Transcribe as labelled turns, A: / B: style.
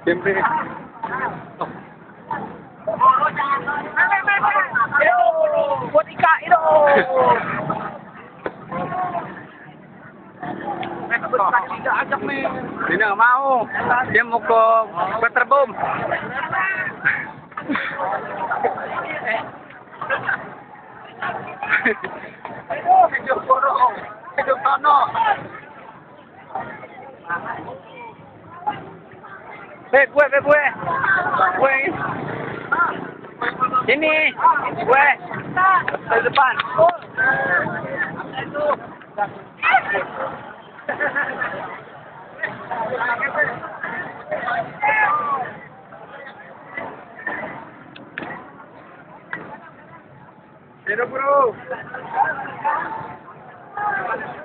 A: Siyempre.
B: Buat ikain o!
A: Hindi na mau. Dia mau ke Peterbom. Hidup borong. Hidup tono. Gue. Sini. Gue. Ke depan. Sino bro?